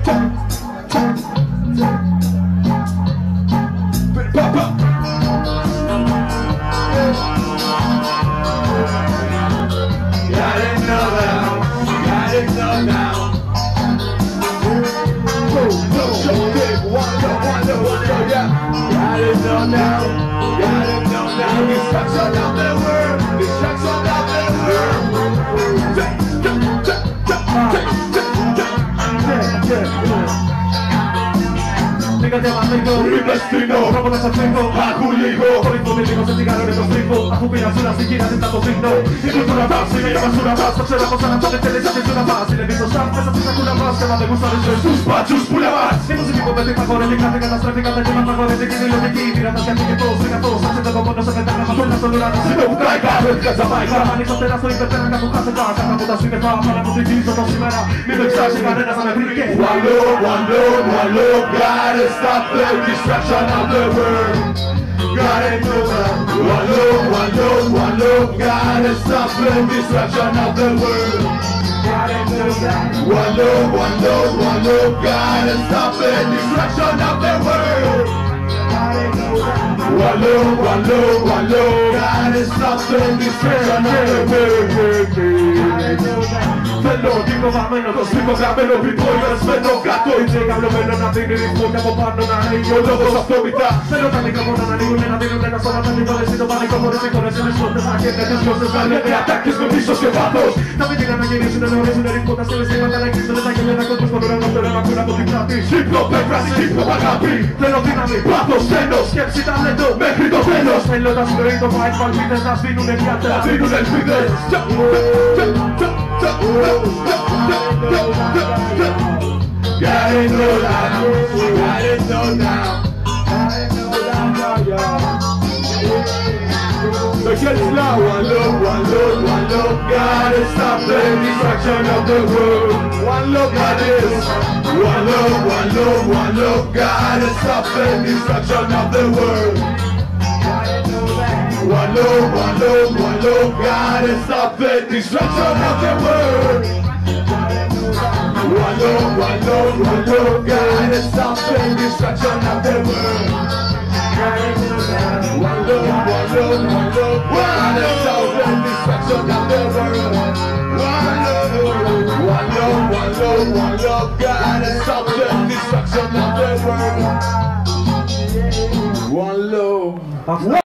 Mi destino, no pones al tengo, aculigo. Por infodélicos se llegaron estos ritmos. Ajubilas una siquiera de tanto signo. Y cultura más, y me llamas una más. Observamos a la tarde, te deshaces una más. Y le digo, ¿sabes? Así saca una más. Que más me gusta de sus pachos, pula más. Hemos equipo de tipagores, de clase catastrófica, de temas pagores, de que lo que aquí. Tiran hacia aquí, que todos vengan todos. Haciendo como no se metan las mazuelas sonoradas. Si no traiga, el Casablanca. Mani soltera, soy veterana, que su casa está. Cada puta sin de fama, para multiplicar, no se verá. Mi mensaje, cadenas a me brinque. One look, gotta stop the distraction of the world. Gotta know that. One look, gotta stop the distraction of the world. Gotta know that. One look, gotta stop the distraction of the world. Gotta know that. One look, gotta stop the distraction of the world. Gotta know that. Te lo dico ma meno, lo spiego grameno, vi voglio rispetto gatto. Integalo meno, non ti rispondiamo panno, non io lo so stovita. Se lo tanti come non arrivo, non arrivo, non sono tanti dove si domani come si corre, se ne sconte, sa che te scorse, sbaglia e attacchi sconfisso schevatos. Dammi di lana che nessuno non riesce a risponda, se ne si manda la crisi, non sai che me la colpisco, non è una cura con i plati. Cipro, per frasi, cipro, pagapi. Te lo dinami, patos, senos, scherzi talento, me grido menos. E lo da sgrito, fai palpite, da svinu nel piante, la svinu nel fide. Gotta know now. Make it slow, one look, gotta stop the distraction of the world. One look at this. One look, gotta stop the distraction of the world. One look, gotta stop the destruction of the world. One look, gotta stop the destruction of the world. One look, gotta stop the destruction of the world. One look, gotta stop the destruction of the world. One look.